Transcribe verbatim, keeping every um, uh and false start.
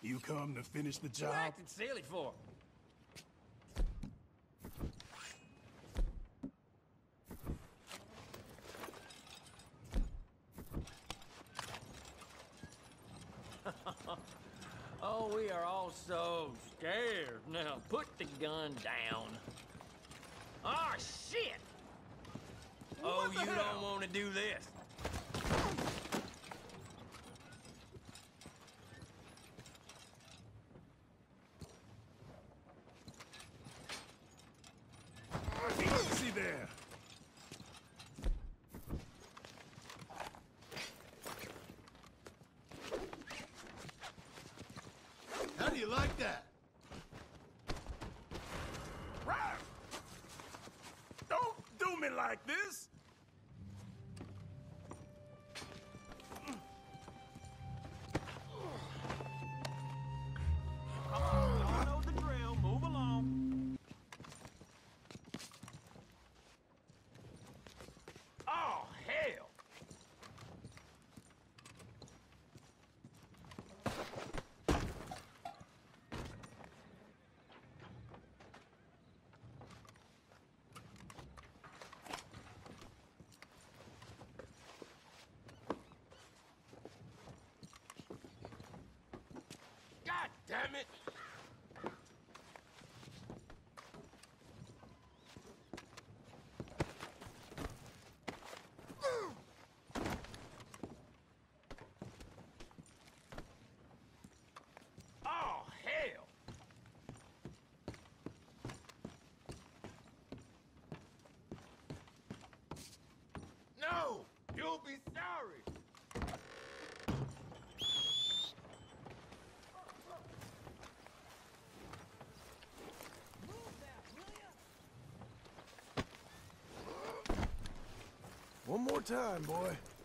You come to finish the You job? acting silly for? Oh, we are all so scared. Now, put the gun down. Oh, shit! Oh, What the you hell? don't want to do this. Easy there. How do you like that? Right. Don't do me like this. Come on, y'all know the drill. Move along. Oh, hell! God damn it! Oh, hell! No! You'll be sorry! One more time, boy.